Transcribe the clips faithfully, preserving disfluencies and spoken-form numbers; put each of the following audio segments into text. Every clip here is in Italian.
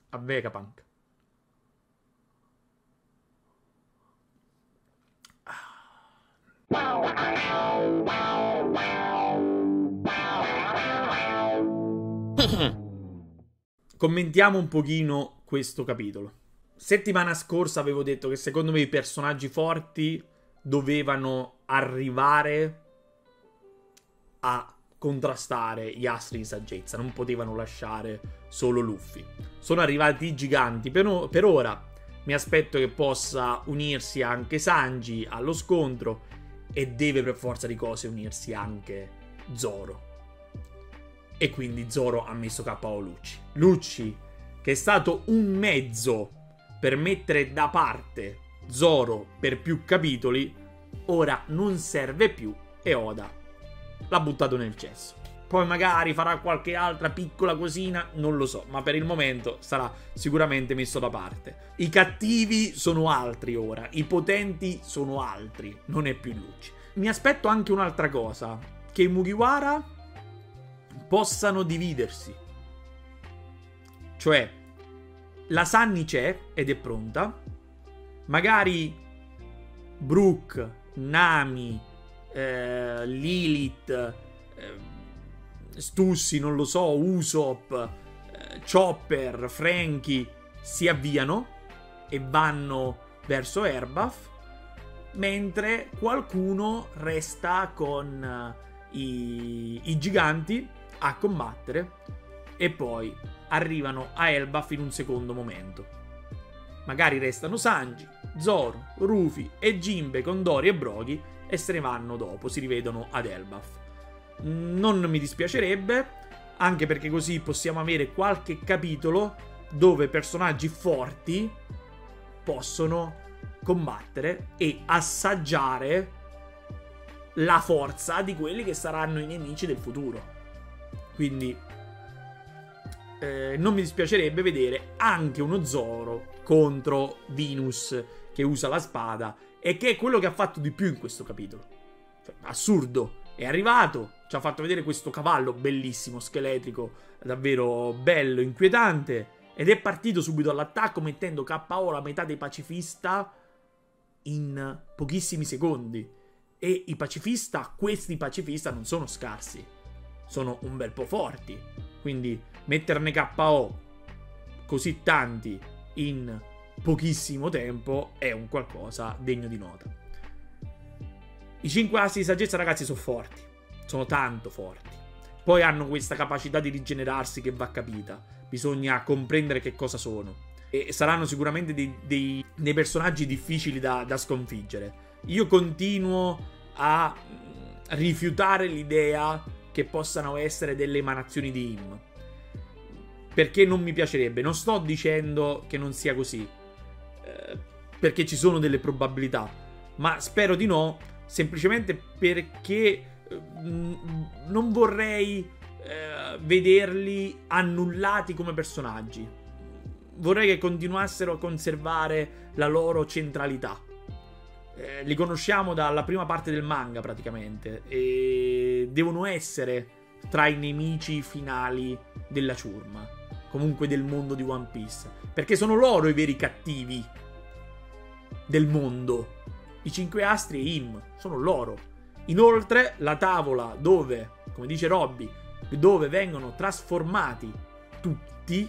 a Vegapunk. Commentiamo un pochino questo capitolo. Settimana scorsa avevo detto che secondo me i personaggi forti dovevano arrivare a contrastare gli astri di saggezza, non potevano lasciare solo Luffy. Sono arrivati i giganti, per, per ora mi aspetto che possa unirsi anche Sanji allo scontro e deve per forza di cose unirsi anche Zoro. E quindi Zoro ha messo K O Lucci. Lucci, che è stato un mezzo per mettere da parte Zoro per più capitoli, ora non serve più e Oda l'ha buttato nel cesso. Poi magari farà qualche altra piccola cosina, non lo so, ma per il momento sarà sicuramente messo da parte. I cattivi sono altri ora, i potenti sono altri, non è più Lucci. Mi aspetto anche un'altra cosa, che i Mugiwara possano dividersi. Cioè, la Sunny c'è ed è pronta, magari Brook, Nami, eh, Lilith, eh, Stussy, non lo so, Usopp, eh, Chopper, Franky si avviano e vanno verso Elbaf, mentre qualcuno resta con uh, i, i giganti a combattere e poi arrivano a Elbaf in un secondo momento. Magari restano Sanji, Zoro, Rufy e Jinbe con Dory e Brogy e se ne vanno dopo, si rivedono ad Elbaf. Non mi dispiacerebbe, anche perché così possiamo avere qualche capitolo dove personaggi forti possono combattere e assaggiare la forza di quelli che saranno i nemici del futuro. Quindi eh, non mi dispiacerebbe vedere anche uno Zoro contro Venus che usa la spada e che è quello che ha fatto di più in questo capitolo. Cioè, assurdo. È arrivato, ci ha fatto vedere questo cavallo bellissimo, scheletrico, davvero bello, inquietante, ed è partito subito all'attacco mettendo K O la metà dei pacifista in pochissimi secondi. E i pacifista, questi pacifista non sono scarsi, sono un bel po' forti, quindi metterne K O così tanti in pochissimo tempo è un qualcosa degno di nota. I cinque assi di saggezza, ragazzi, sono forti. Sono tanto forti. Poi hanno questa capacità di rigenerarsi che va capita. Bisogna comprendere che cosa sono. E saranno sicuramente dei, dei, dei personaggi difficili da, da sconfiggere. Io continuo a rifiutare l'idea che possano essere delle emanazioni di Im. Perché non mi piacerebbe. Non sto dicendo che non sia così. Eh, perché ci sono delle probabilità. Ma spero di no. Semplicemente perché mh, non vorrei eh, vederli annullati come personaggi. Vorrei che continuassero a conservare la loro centralità. Eh, li conosciamo dalla prima parte del manga praticamente e devono essere tra i nemici finali della ciurma, comunque del mondo di One Piece, perché sono loro i veri cattivi del mondo. I cinque astri e Im sono loro. Inoltre la tavola dove, come dice Robby, dove vengono trasformati tutti,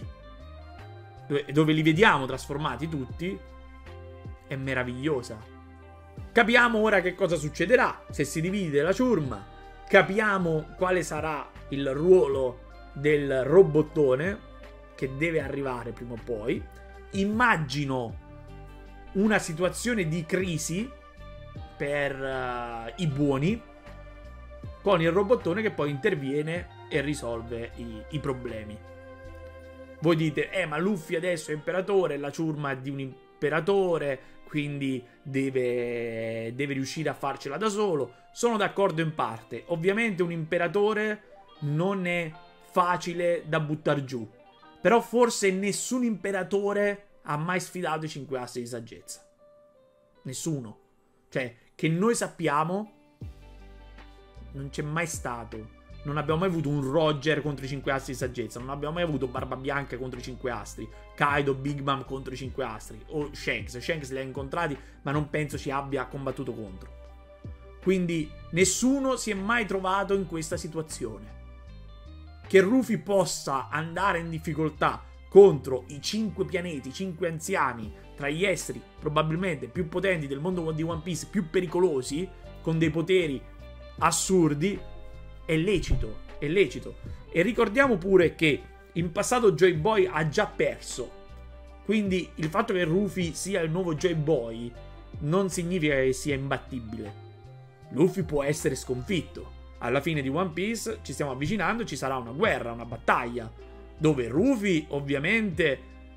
dove li vediamo trasformati tutti, è meravigliosa. Capiamo ora che cosa succederà se si divide la ciurma, capiamo quale sarà il ruolo del robottone che deve arrivare prima o poi. Immagino una situazione di crisi per uh, i buoni, con il robottone che poi interviene e risolve i, i problemi. Voi dite, eh ma Luffy adesso è imperatore, la ciurma è di un imperatore, quindi deve, deve riuscire a farcela da solo. Sono d'accordo in parte. Ovviamente un imperatore non è facile da buttar giù, però forse nessun imperatore ha mai sfidato i cinque assi di saggezza. Nessuno. Cioè, che noi sappiamo, non c'è mai stato non abbiamo mai avuto un Roger contro i cinque astri di saggezza, non abbiamo mai avuto Barba Bianca contro i cinque astri, Kaido, Big Mom contro i cinque astri, o Shanks. Shanks li ha incontrati, ma non penso ci abbia combattuto contro. Quindi nessuno si è mai trovato in questa situazione. Che Rufy possa andare in difficoltà contro i cinque pianeti, i cinque anziani, tra gli esseri probabilmente più potenti del mondo di One Piece, più pericolosi, con dei poteri assurdi, è lecito, è lecito. E ricordiamo pure che in passato Joy Boy ha già perso, quindi il fatto che Rufy sia il nuovo Joy Boy non significa che sia imbattibile. Luffy può essere sconfitto. Alla fine di One Piece ci stiamo avvicinando, ci sarà una guerra, una battaglia, dove Rufy ovviamente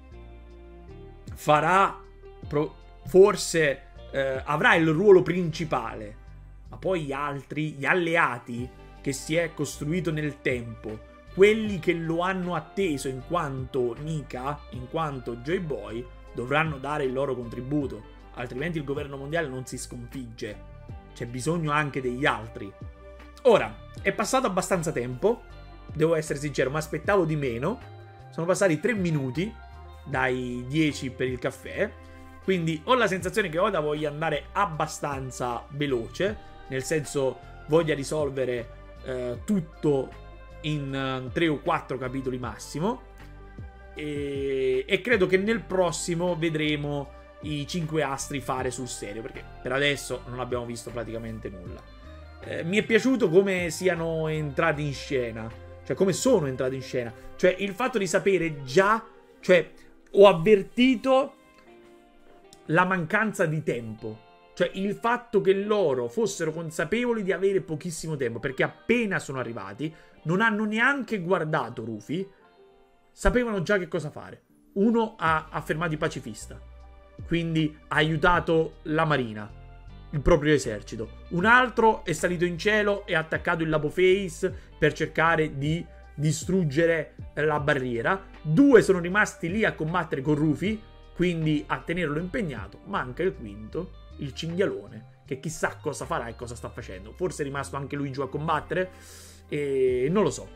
farà, forse eh, avrà il ruolo principale, ma poi gli altri, gli alleati che si è costruito nel tempo, quelli che lo hanno atteso in quanto Nika, in quanto Joy Boy, dovranno dare il loro contributo, altrimenti il governo mondiale non si sconfigge. C'è bisogno anche degli altri. Ora, è passato abbastanza tempo, devo essere sincero, mi aspettavo di meno. Sono passati tre minuti dai dieci per il caffè, quindi ho la sensazione che Oda voglia andare abbastanza veloce, nel senso voglia risolvere eh, tutto in uh, tre o quattro capitoli massimo, e, e credo che nel prossimo vedremo i cinque astri fare sul serio, perché per adesso non abbiamo visto praticamente nulla. Eh, mi è piaciuto come siano entrati in scena, cioè come sono entrati in scena, cioè il fatto di sapere già, cioè ho avvertito la mancanza di tempo, cioè il fatto che loro fossero consapevoli di avere pochissimo tempo, perché appena sono arrivati non hanno neanche guardato Rufy, sapevano già che cosa fare. Uno ha affermato i pacifista, quindi ha aiutato la marina, il proprio esercito. Un altro è salito in cielo e ha attaccato il Lapo Face per cercare di distruggere la barriera. Due sono rimasti lì a combattere con Rufy, quindi a tenerlo impegnato. Manca il quinto, il cinghialone, che chissà cosa farà e cosa sta facendo. Forse è rimasto anche lui giù a combattere, e non lo so.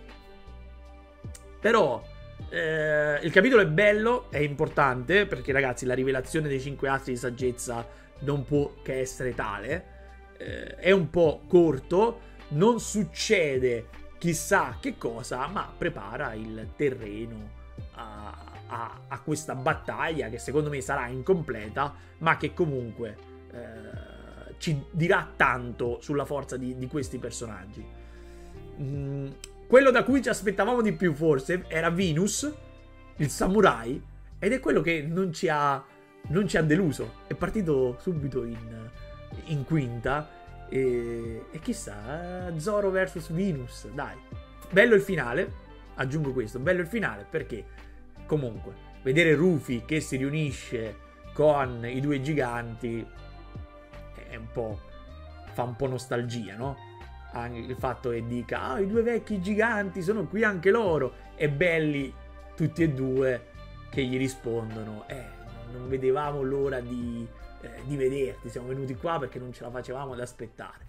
Però Eh, il capitolo è bello, è importante, perché ragazzi la rivelazione dei cinque astri di saggezza non può che essere tale. eh, È un po' corto, non succede chissà che cosa, ma prepara il terreno a, a, a questa battaglia, che secondo me sarà incompleta, ma che comunque eh, ci dirà tanto sulla forza di, di questi personaggi. mm. Quello da cui ci aspettavamo di più forse era Venus, il samurai, ed è quello che non ci ha, non ci ha deluso. È partito subito in, in quinta e, e chissà, Zoro versus Venus, dai. Bello il finale, aggiungo questo, bello il finale perché comunque vedere Rufy che si riunisce con i due giganti è un po', fa un po' nostalgia, no? Anche il fatto che dica ah, i due vecchi giganti sono qui anche loro, e belli tutti e due che gli rispondono eh, non vedevamo l'ora di, eh, di vederti, siamo venuti qua perché non ce la facevamo ad aspettare.